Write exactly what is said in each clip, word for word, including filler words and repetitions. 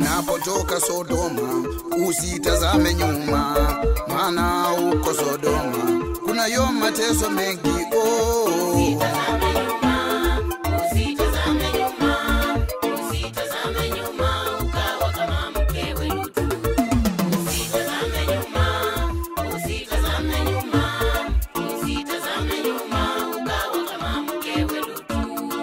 Unapotoka Sodoma usitazame nyuma, maana uko Sodoma kuna yo mateso mengi. Oh, usitazame nyuma, usitazame nyuma, usitazame nyuma ukawa kama mkewe Lutu. Usitazame nyuma, usitazame nyuma, usitazame nyuma ukawa kama mkewe Lutu.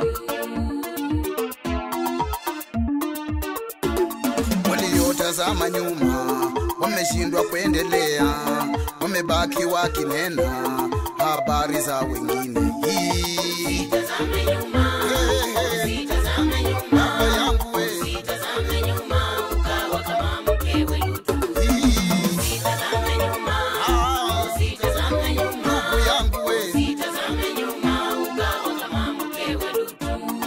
Waliotazama nyuma wameshindwa kuendelea, wamebaki wakinena habari za wengine. Usitazame nyuma, usitazame nyuma, baba yangu we, usitazame nyuma ukawa kama mkewe Lutu. Usitazame nyuma, usitazame nyuma, ndugu yangu we, usitazame nyuma ukawa kama mkewe Lutu.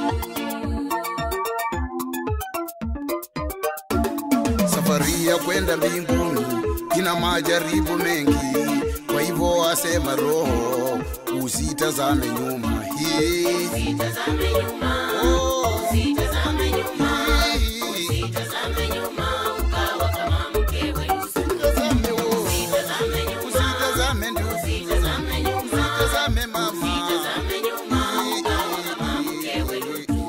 safari ya kwenda mbinguni ina majaribu mengi, kwa hivyo asema Roho usitazame nyuma. Hii Usitazame nyuma, usitazame nyuma, usitazame nyuma ukawa kama mkewe Lutu. Usitazame wo, Usitazame nyuma, usitazame ndugu, usitazame nyuma, usitazame mama, usitazame nyuma ukawa kama mkewe Lutu.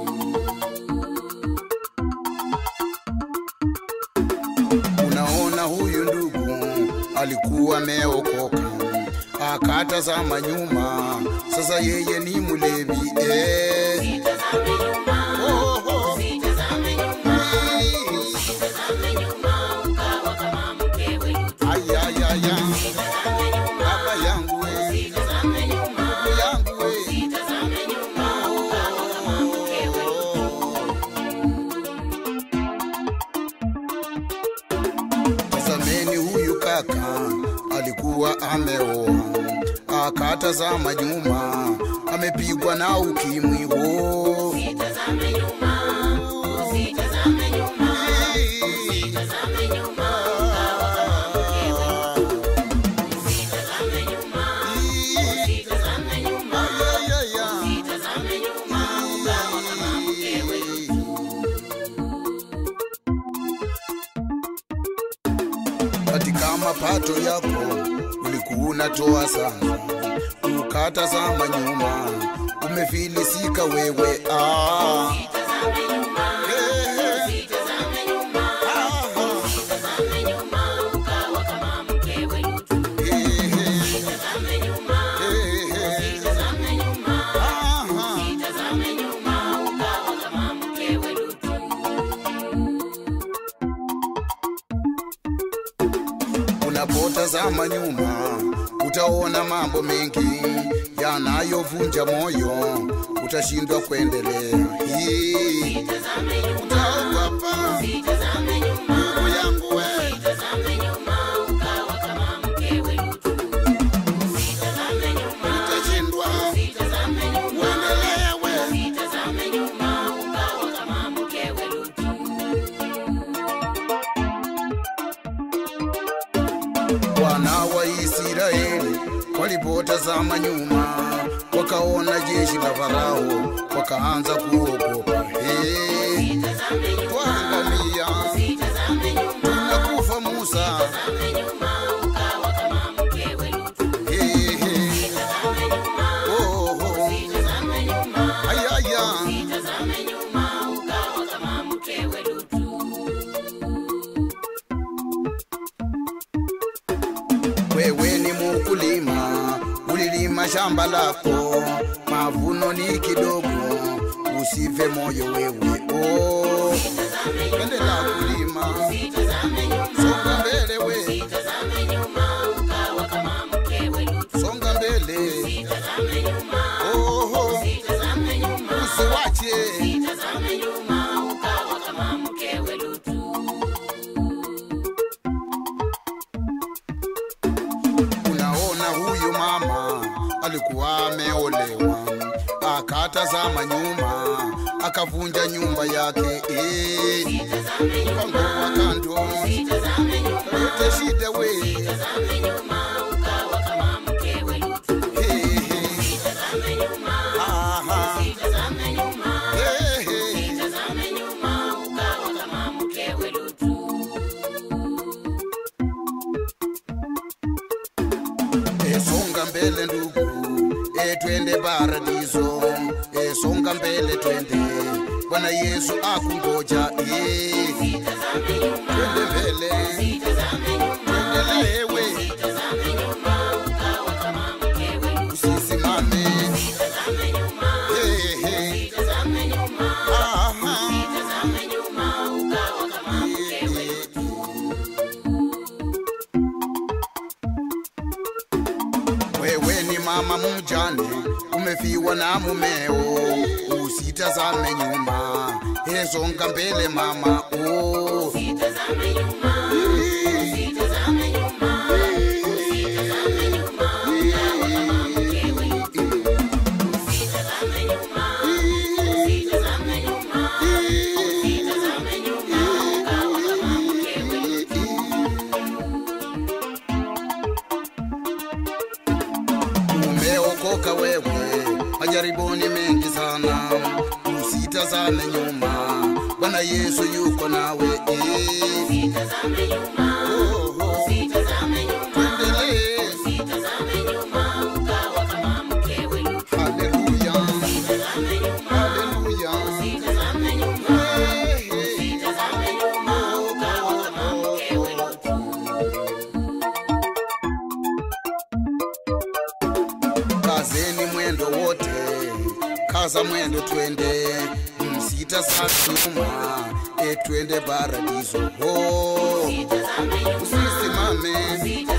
Unaona huyu ndugu alikuwa ameokoka, akatazama nyuma, sasa yeye ni mlevi. Eh, Usitazame nyuma, usitazame nyuma, usitazame nyuma ukawa kama mkewe Lutu. aya aya aya, Usitazame nyuma, baba yangu we, usitazame nyuma, ndugu yangu we, usitazame nyuma ukawa kama mkewe Lutu. tazameni huyu kaka alikuwa ameoa, akatazama nyuma, amepigwa na ukimwi. Wo, Usitazame nyuma, usitazame nyuma, usitazame nyuma ukawa kama mkewe Lutu. Usitazame nyuma, usitazame nyuma, aya aya, usitazame nyuma ukawa kama mkewe Lutu. katika mapato yako ulikuwa unatoa sana, ukatazama nyuma, umefilisika wewe. Ah, Usitazame nyuma, usitazame nyuma, usitazame nyuma ukawa kama mkewe Lutu. Usitazame nyuma, usitazame nyuma, usitazame nyuma ukawa kama mkewe Lutu. unapotazama nyuma utaona mambo mengi yanayovunja moyo, utashindwa kuendelea. Hii Usitazame nyuma, utaogopa usitazame nyuma, ndugu yangu we, usitazame nyuma ukawa kama mkewe Lutu. Usitazame nyuma, utashindwa usitazame nyuma, kuendelea we. usitazame nyuma ukawa kama mkewe Lutu. Wana wa Israeli walipotazama nyuma, wakaona jeshi la Farao, wakaanza kuogopa. Hey, Usitazame nyuma, twangamia, usitazame nyuma, tunakufa Musa. usitazame nyuma ukawa kama mkewe Lutu. Hey, hey, Usitazame nyuma, oh, oh, usitazame nyuma, aya aya, usitazame nyuma ukawa kama mkewe Lutu. wewe ni mkulima, ulilima shamba lako, mavuno ni kidogo, usife moyo wewe. Oh, Usitazame nyuma, endelea kulima, usitazame nyuma, songa mbele we, usitazame nyuma ukawa kama mkewe Lutu. songa mbele. Usitazame nyuma, Oh, oh, usitazame nyuma, usiwache. usitazame nyuma ukawa kama mkewe Lutu. Unaona huyu mama alikuwa ameolewa, akatazama nyuma, akavunja nyumba yake. Eh, Usitazame nyuma, pango kando, usitazame nyuma, yote shida we. usitazame nyuma ukawa kama mkewe Lutu. Hey, hey, Usitazame nyuma, aha, usitazame nyuma, hey, hey. usitazame nyuma ukawa kama mkewe Lutu. paradiso. E songa mbele twende, Bwana Yesu akungoja. Eh, usitazame nyuma, twende mbele, usitazame nyuma, twendelewe, usitazame nyuma ukawa kama mkewe. usisimame. Usitazame nyuma, Hey, hey. usitazame nyuma, Aha. usitazame nyuma ukawa kama mkewe. Wewe ni mama mjane, umefiwa na mumeo, usitazame nyuma, songa mbele mama. Oh, Usitazame nyuma, usitazame nyuma, usitazame nyuma ukawa kama mkewe. Usitazame nyuma, usitazame nyuma, usitazame nyuma ukawa kama mkewe. umeokoka wewe, majaribuni mengi sana, usitazame nyuma, Bwana Yesu yuko nawe. Eh, Usitazame nyuma, usitazame nyuma, usitazame nyuma ukawa kama mkewe. haleluya, Usitazame nyuma, haleluya. usitazame nyuma, usitazame nyuma ukawa kama mkewe. Kazeni mwendo wote, kaza mwendo twende, msitazame nyuma, e twende paradiso. Oh, Usitazame nyuma, usisimame. usitazame